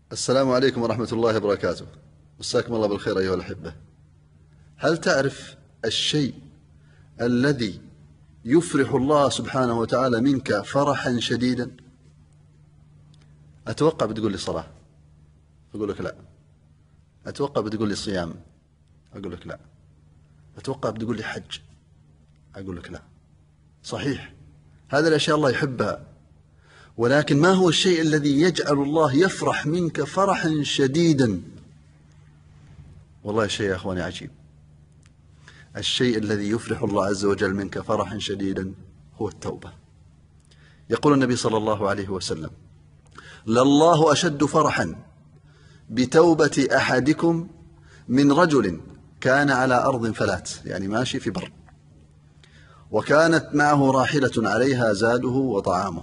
السلام عليكم ورحمة الله وبركاته. مساكم الله بالخير أيها الأحبة. هل تعرف الشيء الذي يفرح الله سبحانه وتعالى منك فرحا شديدا؟ أتوقع بتقول لي صلاة، أقول لك لا. أتوقع بتقول لي صيام، أقول لك لا. أتوقع بتقول لي حج، أقول لك لا. صحيح، هذه الأشياء الله يحبها، ولكن ما هو الشيء الذي يجعل الله يفرح منك فرحا شديدا؟ والله الشيء يا أخواني عجيب. الشيء الذي يفرح الله عز وجل منك فرحا شديدا هو التوبة. يقول النبي صلى الله عليه وسلم: لله أشد فرحا بتوبة أحدكم من رجل كان على أرض فلات، يعني ماشي في بر، وكانت معه راحلة عليها زاده وطعامه،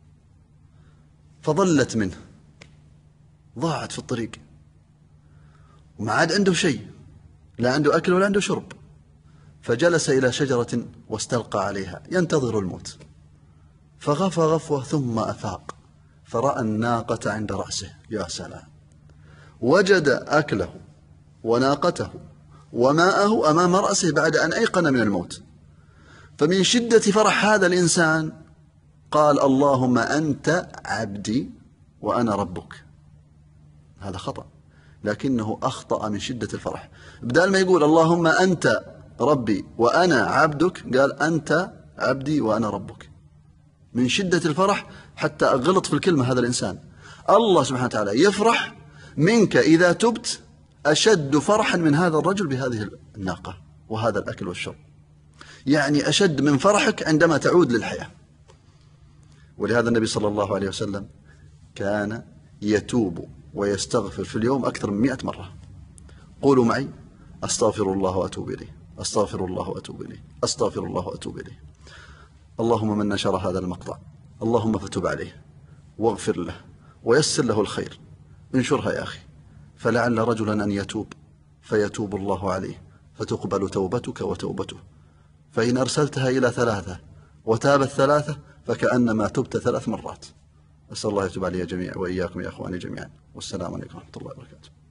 فضلت منه، ضاعت في الطريق، وما عاد عنده شيء، لا عنده أكل ولا عنده شرب، فجلس إلى شجرة واستلقى عليها ينتظر الموت، فغفى غفوة ثم أفاق فرأى الناقة عند رأسه. يا سلام، وجد أكله وناقته وماءه أمام رأسه بعد أن أيقن من الموت. فمن شدة فرح هذا الإنسان قال: اللهم أنت عبدي وأنا ربك. هذا خطأ، لكنه أخطأ من شدة الفرح. بدال ما يقول اللهم أنت ربي وأنا عبدك، قال أنت عبدي وأنا ربك. من شدة الفرح حتى غلط في الكلمة هذا الإنسان. الله سبحانه وتعالى يفرح منك إذا تبت أشد فرحا من هذا الرجل بهذه الناقة وهذا الأكل والشرب، يعني أشد من فرحك عندما تعود للحياة. ولهذا النبي صلى الله عليه وسلم كان يتوب ويستغفر في اليوم أكثر من 100 مرة. قولوا معي: أستغفر الله وأتوب إليه، أستغفر الله وأتوب إليه، أستغفر الله وأتوب إليه. اللهم من نشر هذا المقطع اللهم فتب عليه واغفر له ويسر له الخير. انشرها يا أخي، فلعل رجلا أن يتوب فيتوب الله عليه فتقبل توبتك وتوبته. فإن أرسلتها إلى 3 وتابت 3 فكأنما تبت 3 مرات. أسأل الله يتوب علي جميعا وإياكم يا أخواني جميعا، والسلام عليكم ورحمة الله وبركاته.